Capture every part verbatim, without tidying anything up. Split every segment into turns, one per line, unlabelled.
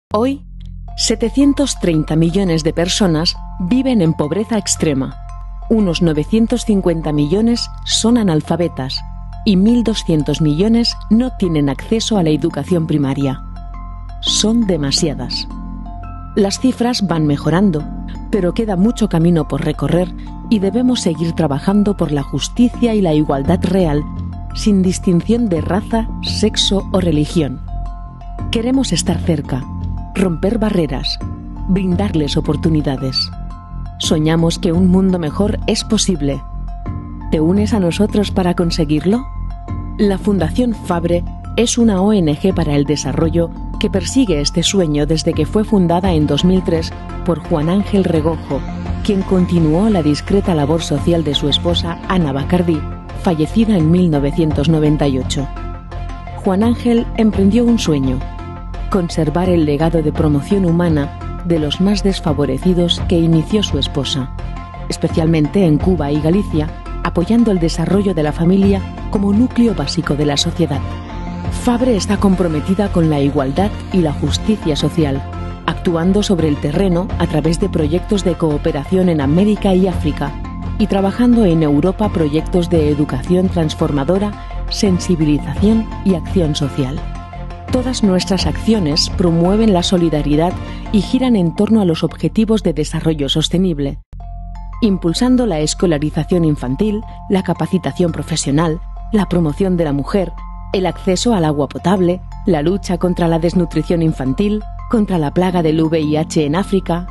Hoy, setecientos treinta millones de personas viven en pobreza extrema, unos novecientos cincuenta millones son analfabetas y mil doscientos millones no tienen acceso a la educación primaria. Son demasiadas. Las cifras van mejorando, pero queda mucho camino por recorrer y debemos seguir trabajando por la justicia y la igualdad real, sin distinción de raza, sexo o religión. Queremos estar cerca, romper barreras, brindarles oportunidades. Soñamos que un mundo mejor es posible. ¿Te unes a nosotros para conseguirlo? La Fundación Fabre es una O N Ge para el desarrollo que persigue este sueño desde que fue fundada en dos mil tres por Juan Ángel Regojo, quien continuó la discreta labor social de su esposa Ana Bacardí, fallecida en mil novecientos noventa y ocho. Juan Ángel emprendió un sueño: conservar el legado de promoción humana de los más desfavorecidos que inició su esposa, especialmente en Cuba y Galicia, apoyando el desarrollo de la familia como núcleo básico de la sociedad. Fabre está comprometida con la igualdad y la justicia social, actuando sobre el terreno a través de proyectos de cooperación en América y África, y trabajando en Europa proyectos de educación transformadora, sensibilización y acción social. Todas nuestras acciones promueven la solidaridad y giran en torno a los objetivos de desarrollo sostenible, impulsando la escolarización infantil, la capacitación profesional, la promoción de la mujer, el acceso al agua potable, la lucha contra la desnutrición infantil, contra la plaga del V I H en África.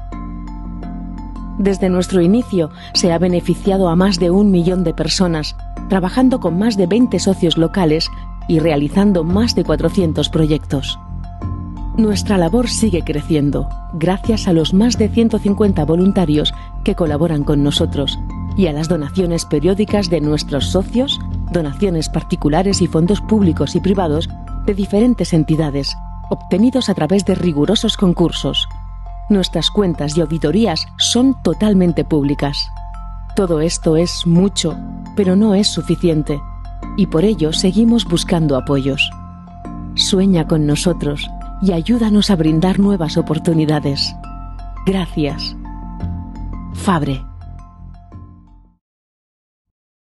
Desde nuestro inicio se ha beneficiado a más de un millón de personas, trabajando con más de veinte socios locales y realizando más de cuatrocientos proyectos. Nuestra labor sigue creciendo, gracias a los más de ciento cincuenta voluntarios que colaboran con nosotros y a las donaciones periódicas de nuestros socios, donaciones particulares y fondos públicos y privados de diferentes entidades, obtenidos a través de rigurosos concursos. Nuestras cuentas y auditorías son totalmente públicas. Todo esto es mucho, pero no es suficiente, y por ello seguimos buscando apoyos. Sueña con nosotros y ayúdanos a brindar nuevas oportunidades. Gracias. Fabre.